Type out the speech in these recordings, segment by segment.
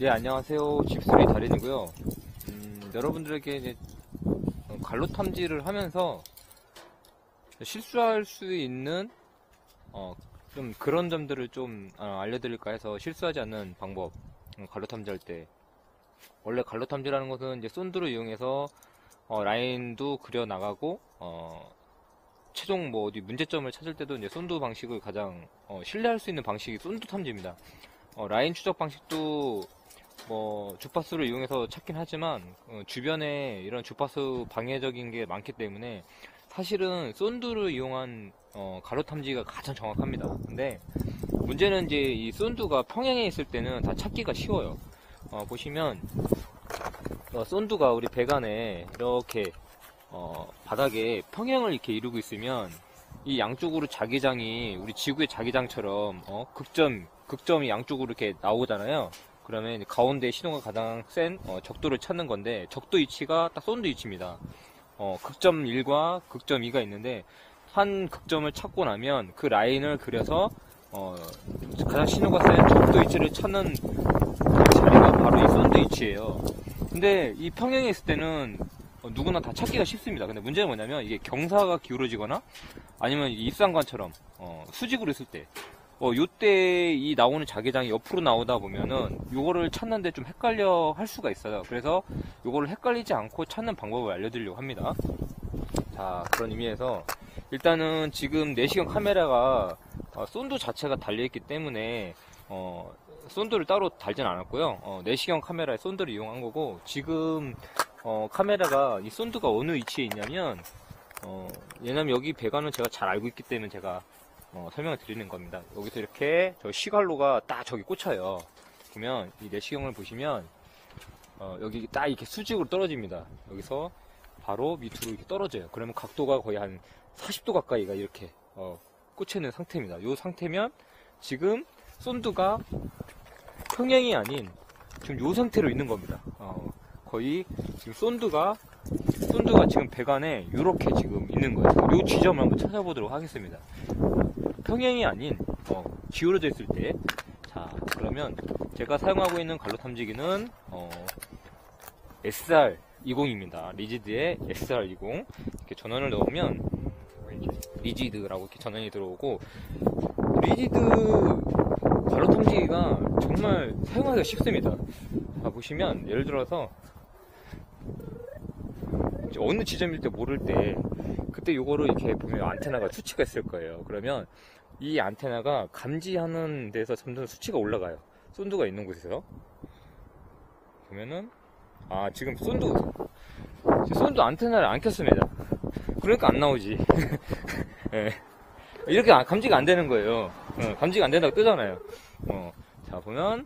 네, 안녕하세요. 집수리 달인이고요. 여러분들에게 이제 갈로 탐지를 하면서 실수할 수 있는 좀 그런 점들을 좀 알려드릴까 해서, 실수하지 않는 방법, 갈로 탐지할 때. 원래 갈로 탐지라는 것은 이제 쏜드를 이용해서 라인도 그려 나가고 최종 뭐 어디 문제점을 찾을 때도 이제 쏜드 방식을 가장 신뢰할 수 있는 방식이 쏜드 탐지입니다. 라인 추적 방식도 뭐 주파수를 이용해서 찾긴 하지만 주변에 이런 주파수 방해적인 게 많기 때문에 사실은 쏜드를 이용한 가로 탐지가 가장 정확합니다. 근데 문제는 이제 이 쏜드가 평행에 있을 때는 다 찾기가 쉬워요. 보시면 쏜드가 우리 배관에 이렇게 바닥에 평행을 이렇게 이루고 있으면 이 양쪽으로 자기장이 우리 지구의 자기장처럼 극점이 양쪽으로 이렇게 나오잖아요. 그러면 가운데 신호가 가장 센 적도를 찾는 건데, 적도 위치가 딱 쏜드 위치입니다. 극점 1과 극점 2가 있는데, 한 극점을 찾고 나면 그 라인을 그려서 가장 신호가 센 적도 위치를 찾는 그 자리가 바로 이 쏜드 위치예요. 근데 이 평행에 있을 때는 누구나 다 찾기가 쉽습니다. 근데 문제는 뭐냐면, 이게 경사가 기울어지거나 아니면 입상관처럼 수직으로 있을 때, 요때 이 나오는 자기장이 옆으로 나오다 보면은 요거를 찾는데 좀 헷갈려 할 수가 있어요. 그래서 요거를 헷갈리지 않고 찾는 방법을 알려드리려고 합니다. 자, 그런 의미에서 일단은 지금 내시경 카메라가 쏜드 자체가 달려있기 때문에 쏜드를 따로 달진 않았고요. 내시경 카메라에 쏜드를 이용한 거고, 지금 카메라가 이 쏜드가 어느 위치에 있냐면 왜냐면 여기 배관은 제가 잘 알고 있기 때문에 제가 설명을 드리는 겁니다. 여기서 이렇게 저 시갈로가 딱 저기 꽂혀요. 보면 이 내시경을 보시면 여기 딱 이렇게 수직으로 떨어집니다. 여기서 바로 밑으로 이렇게 떨어져요. 그러면 각도가 거의 한 40도 가까이가 이렇게 꽂혀 있는 상태입니다. 이 상태면 지금 쏜드가 평행이 아닌 지금 이 상태로 있는 겁니다. 거의 지금 쏜드가 지금 배관에 이렇게 지금 있는 거예요. 이 지점을 한번 찾아보도록 하겠습니다. 평행이 아닌 기울어져 있을 때, 자, 그러면 제가 사용하고 있는 갈로 탐지기는 SR20입니다. 리지드의 SR20. 이렇게 전원을 넣으면 리지드라고 이렇게 전원이 들어오고, 리지드 갈로 탐지기가 정말 사용하기가 쉽습니다. 자, 보시면 예를 들어서 어느 지점일 때 모를 때, 그때 요거를 이렇게 보면 안테나가 수치가 있을 거예요. 그러면 이 안테나가 감지하는 데서 점점 수치가 올라가요. 쏜드가 있는 곳에서 보면은 지금 쏜드 안테나를 안 켰습니다. 그러니까 안 나오지. 네. 이렇게 감지가 안 되는 거예요. 감지가 안 된다고 뜨잖아요. 자, 보면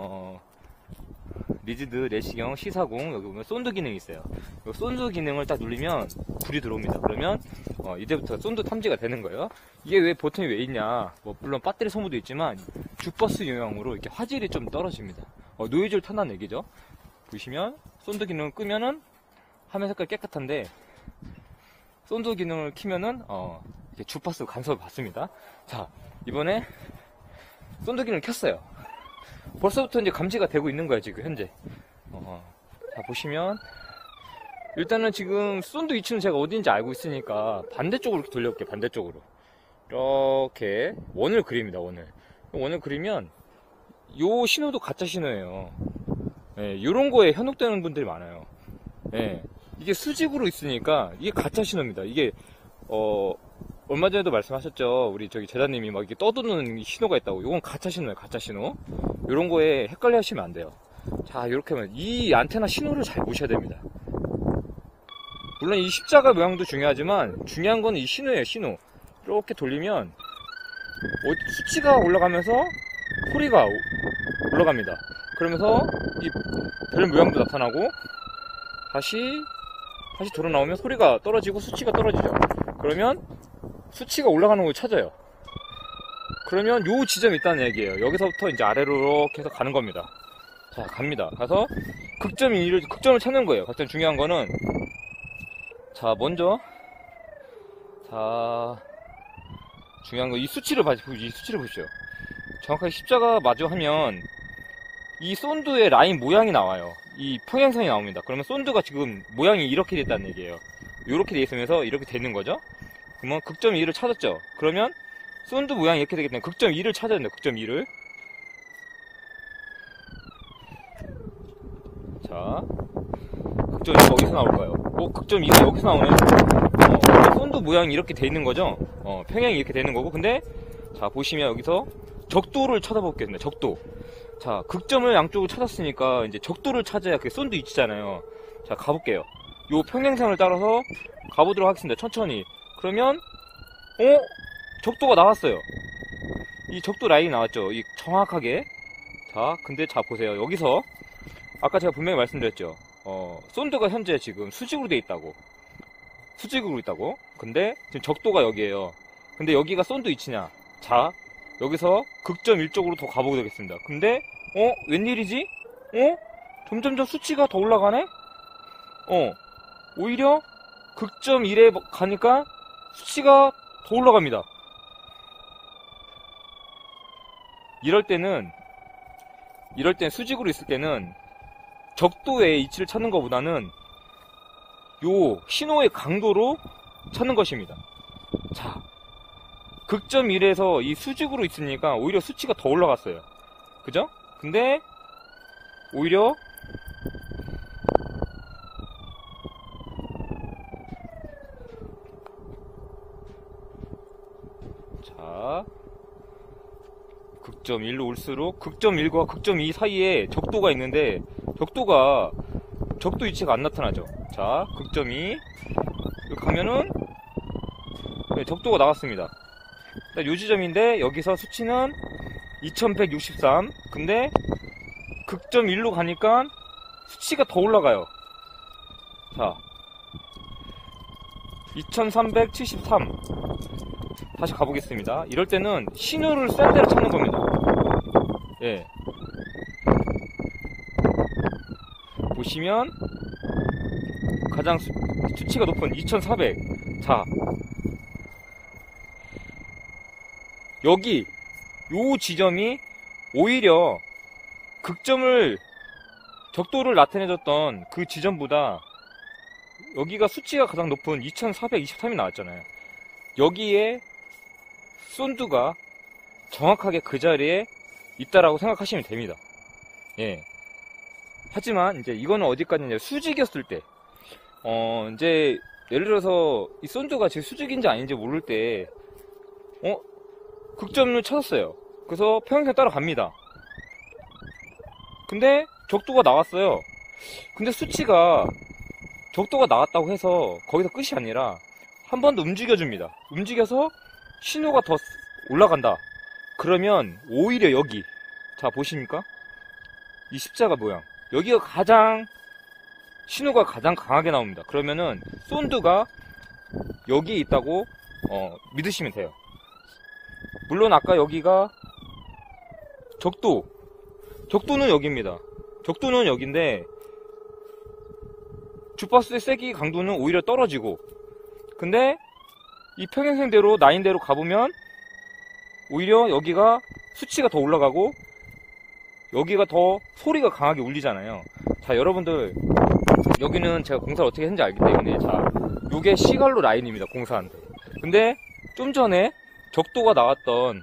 리지드 내시경 C40, 여기 보면 쏜드 기능이 있어요. 이 쏜드 기능을 딱 누르면 불이 들어옵니다. 그러면 이제부터 쏜드 탐지가 되는 거예요. 이게 왜 버튼이 왜 있냐, 물론 배터리 소모도 있지만 주버스 영향으로 이렇게 화질이 좀 떨어집니다. 노이즈를 탄다는 얘기죠. 보시면 쏜드 기능을 끄면은 화면 색깔 깨끗한데, 쏜드 기능을 키면은 이렇게 주파수 간섭을 받습니다. 자, 이번에 쏜드 기능을 켰어요. 벌써부터 이제 감지가 되고 있는 거야, 지금 현재. 자, 보시면 일단은 지금 쏜드 위치는 제가 어딘지 알고 있으니까 반대쪽으로 이렇게 돌려볼게요. 반대쪽으로 이렇게 원을 그립니다. 원을 그리면 요 신호도 가짜 신호예요. 네, 요런 거에 현혹되는 분들이 많아요. 네, 이게 수직으로 있으니까 이게 가짜 신호입니다. 이게 얼마 전에도 말씀하셨죠. 우리 저기 제자님이 막 이렇게 떠도는 신호가 있다고. 요건 가짜 신호예요. 가짜 신호. 요런 거에 헷갈려 하시면 안 돼요. 자, 이렇게 하면 이 안테나 신호를 잘 보셔야 됩니다. 물론 이 십자가 모양도 중요하지만 중요한 건 이 신호예요. 신호. 이렇게 돌리면 수치가 올라가면서 소리가 올라갑니다. 그러면서 이 별 모양도 나타나고, 다시 돌아 나오면 소리가 떨어지고 수치가 떨어지죠. 그러면 수치가 올라가는 걸 찾아요. 그러면 요 지점이 있다는 얘기예요. 여기서부터 이제 아래로 이렇게 해서 가는 겁니다. 자, 갑니다. 가서 극점을 찾는 거예요. 가장 중요한 거는, 자, 먼저, 중요한 거, 이 수치를 보십시오. 정확하게 십자가 마주 하면 이 쏜두의 라인 모양이 나와요. 이 평행선이 나옵니다. 그러면 쏜두가 지금 모양이 이렇게 됐다는 얘기예요. 이렇게 돼 있으면서 이렇게 되는 거죠. 그러면 극점 2를 찾았죠. 그러면 쏜두 모양이 이렇게 되기 때문에 극점 2를 찾아야 돼요. 극점 2를. 자, 극점 2가 어디서 나올까요? 극점 2가 여기서 나오네. 쏜두 모양이 이렇게 돼 있는 거죠. 평행이 이렇게 되는 거고. 근데 자, 보시면 여기서 적도를 찾아보겠습니다. 적도. 자, 극점을 양쪽으로 찾았으니까 이제 적도를 찾아야 그게 쏜두 위치잖아요. 자, 가볼게요. 요 평행선을 따라서 가보도록 하겠습니다. 천천히. 그러면 적도가 나왔어요. 이 적도 라인이 나왔죠. 이 정확하게. 자, 근데 자 보세요. 여기서 아까 제가 분명히 말씀드렸죠. 쏜두가 현재 지금 수직으로 돼 있다고. 수직으로 있다고. 근데 지금 적도가 여기에요. 근데 여기가 쏜두 위치냐? 자, 여기서 극점 1쪽으로 더 가보게 되겠습니다. 근데 웬일이지? 점점점 수치가 더 올라가네? 오히려 극점 1에 가니까 수치가 더 올라갑니다. 이럴 땐 수직으로 있을 때는 적도의 위치를 찾는 것보다는 요 신호의 강도로 찾는 것입니다. 자, 극점 1에서 이 수직으로 있으니까 오히려 수치가 더 올라갔어요. 그죠? 근데 오히려 자, 극점 1로 올수록 극점 1과 극점 2 사이에 적도가 있는데 적도 위치가 안 나타나죠. 자, 극점 2 여기 가면은 적도가 나왔습니다. 요 지점인데 여기서 수치는 2163. 근데 극점 1로 가니까 수치가 더 올라가요. 자, 2373. 다시 가보겠습니다. 이럴 때는 신호를 센 데를 찾는 겁니다. 예. 보시면 가장 수치가 높은 2400. 자, 여기 요 지점이 오히려 적도를 나타내줬던 그 지점보다 여기가 수치가 가장 높은 2423이 나왔잖아요. 여기에 쏜두가 정확하게 그 자리에 있다라고 생각하시면 됩니다. 예. 하지만 이제 이거는 어디까지냐, 수직이었을 때, 이제 예를 들어서 이 쏜두가 지금 수직인지 아닌지 모를 때, 극점을 찾았어요. 그래서 평행선 따라갑니다. 근데 적도가 나왔어요. 근데 적도가 나왔다고 해서 거기서 끝이 아니라 한 번 더 움직여줍니다. 움직여서 신호가 더 올라간다. 그러면 오히려 여기, 자 보십니까? 이 십자가 모양, 여기가 신호가 가장 강하게 나옵니다. 그러면은 쏜두가 여기에 있다고 믿으시면 돼요. 물론 아까 여기가 적도는 여기입니다. 적도는 여기인데 주파수의 세기 강도는 오히려 떨어지고, 근데 이 평행선대로 라인대로 가보면 오히려 여기가 수치가 더 올라가고 여기가 더 소리가 강하게 울리잖아요. 자, 여러분들 여기는 제가 공사를 어떻게 했는지 알기 때문에, 자, 요게 시갈로 라인입니다. 공사한데. 근데 좀 전에 적도가 나왔던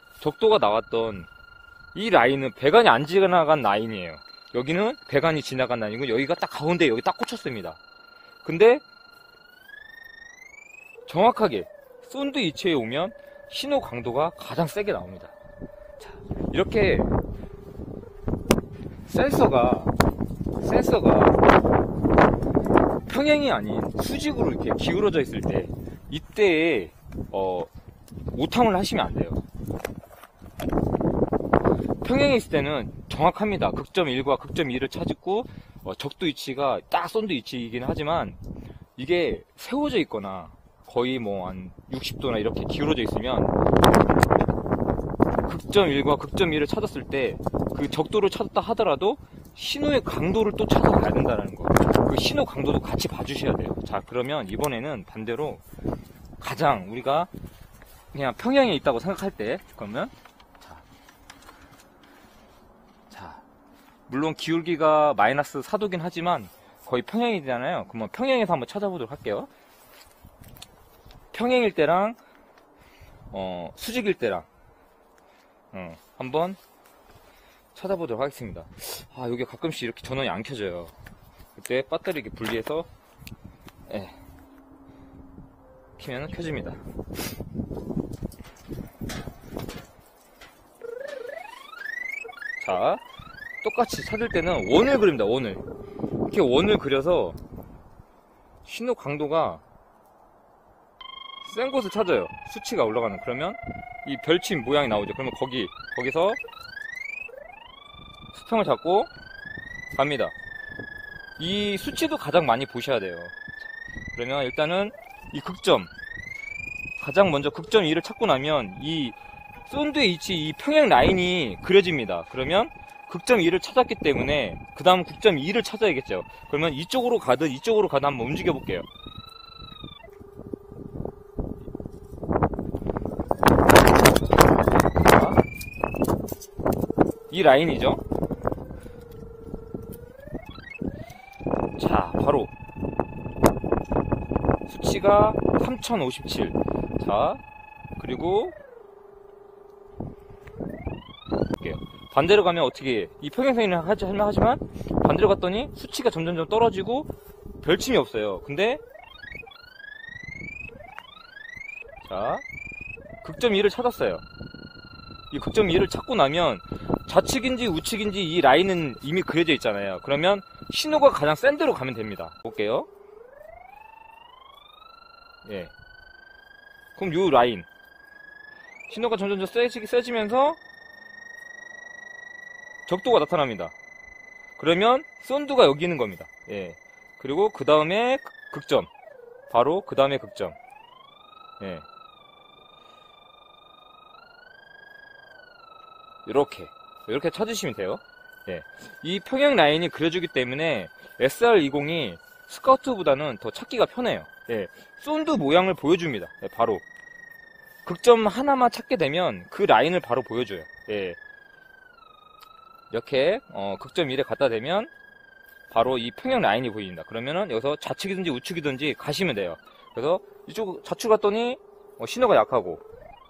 이 라인은 배관이 안 지나간 라인이에요. 여기는 배관이 지나간 라인이고 여기가 딱 가운데 여기 딱 꽂혔습니다. 근데 정확하게 쏜두 위치에 오면 신호 강도가 가장 세게 나옵니다. 자, 이렇게 센서가 평행이 아닌 수직으로 이렇게 기울어져 있을 때, 이때에 오탐을 하시면 안 돼요. 평행에 있을 때는 정확합니다. 극점 1과 극점 2를 찾고 적도 위치가 딱 쏜두 위치이긴 하지만, 이게 세워져 있거나 거의 뭐 한 60도나 이렇게 기울어져 있으면 극점 1과 극점 2를 찾았을 때 그 적도를 찾았다 하더라도 신호의 강도를 또 찾아가야 된다는 거. 그 신호 강도도 같이 봐주셔야 돼요. 자, 그러면 이번에는 반대로 가장 우리가 그냥 평행에 있다고 생각할 때, 그러면 자 물론 기울기가 마이너스 4도긴 하지만 거의 평행이잖아요. 그러면 평행에서 한번 찾아보도록 할게요. 평행일 때랑 수직일 때랑 한번 찾아보도록 하겠습니다. 여기 가끔씩 이렇게 전원이 안 켜져요. 그때 배터리 이렇게 분리해서 키면 켜집니다. 자, 똑같이 찾을 때는 원을 그립니다. 원을 이렇게 원을 그려서 신호 강도가 센 곳을 찾아요. 수치가 올라가는. 그러면 이 별침 모양이 나오죠. 그러면 거기서 수평을 잡고 갑니다. 이 수치도 가장 많이 보셔야 돼요. 그러면 일단은 이 극점, 가장 먼저 극점 2를 찾고 나면 이 쏜드의 위치, 이 평행 라인이 그려집니다. 그러면 극점 2를 찾았기 때문에 그 다음 극점 2를 찾아야겠죠. 그러면 이쪽으로 가든 한번 움직여 볼게요. 이 라인이죠. 자, 바로 수치가 3057. 자, 그리고 볼게요. 반대로 가면 어떻게 이 평행선이라 하지만 반대로 갔더니 수치가 점점점 떨어지고 별침이 없어요. 근데 자, 극점 2를 찾았어요. 이 극점 2를 찾고 나면 좌측인지 우측인지 이 라인은 이미 그려져 있잖아요. 그러면 신호가 가장 센 데로 가면 됩니다. 볼게요. 그럼 요 라인 신호가 점점 세지면서 적도가 나타납니다. 그러면 쏜드가 여기 있는 겁니다. 그리고 그 다음에 극점, 바로 그 다음에 극점. 이렇게 찾으시면 돼요. 이 평행 라인이 그려주기 때문에 SR20이 스카우트보다는 더 찾기가 편해요. 쏜드 모양을 보여줍니다. 바로 극점 하나만 찾게 되면 그 라인을 바로 보여줘요. 이렇게 극점 1에 갖다 대면 바로 이 평행 라인이 보입니다. 그러면은 여기서 좌측이든지 우측이든지 가시면 돼요. 그래서 이쪽 좌측 갔더니 신호가 약하고,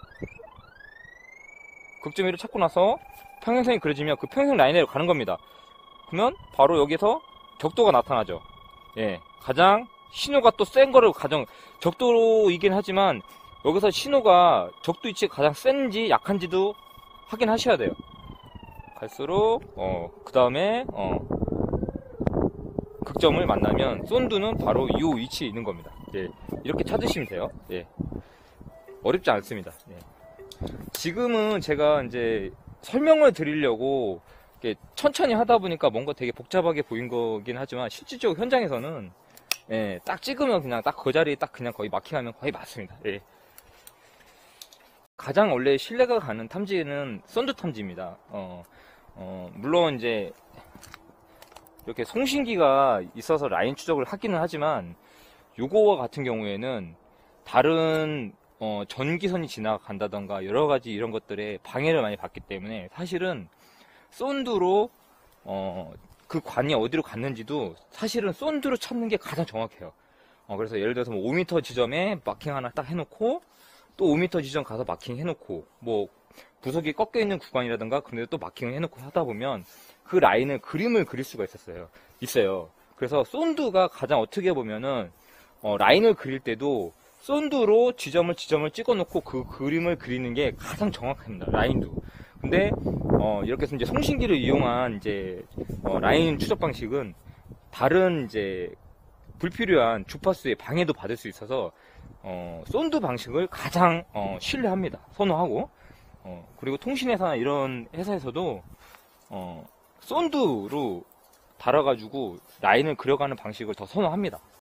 극점 1을 찾고 나서 평행선이 그려지면 그 평행 라인으로 가는 겁니다. 그러면 바로 여기서 적도가 나타나죠. 가장 신호가 또 센 거를 적도이긴 하지만 여기서 신호가 적도 위치가 가장 센지 약한지도 확인하셔야 돼요. 갈수록 그 다음에 극점을 만나면 쏜드는 바로 이 위치에 있는 겁니다. 이렇게 찾으시면 돼요. 어렵지 않습니다. 지금은 제가 이제 설명을 드리려고 이렇게 천천히 하다 보니까 뭔가 되게 복잡하게 보인 거긴 하지만 실질적으로 현장에서는 딱 찍으면 그냥 딱 그 자리에 딱 그냥 거의 마킹하면 거의 맞습니다. 가장 원래 신뢰가 가는 탐지는 쏜드 탐지입니다. 물론 이제 이렇게 송신기가 있어서 라인 추적을 하기는 하지만 요거와 같은 경우에는 다른 전기선이 지나간다던가 여러가지 이런 것들에 방해를 많이 받기 때문에 사실은 쏜드로 그 관이 어디로 갔는지도 사실은 쏜드로 찾는 게 가장 정확해요. 그래서 예를 들어서 5m 지점에 마킹 하나 딱 해놓고 또 5m 지점 가서 마킹 해놓고 뭐 부속이 꺾여 있는 구간이라든가 그런데 또 마킹을 해놓고 하다 보면 그 라인을 그림을 그릴 수가 있어요. 그래서 쏜드가 가장 어떻게 보면은 라인을 그릴 때도 쏜드로 지점을 찍어놓고 그 그림을 그리는 게 가장 정확합니다. 라인도. 근데 이렇게 해서 이제 송신기를 이용한 이제 라인 추적 방식은 다른 이제 불필요한 주파수의 방해도 받을 수 있어서 쏜드 방식을 가장 신뢰합니다. 선호하고 그리고 통신회사나 이런 회사에서도 쏜드로 달아가지고 라인을 그려가는 방식을 더 선호합니다.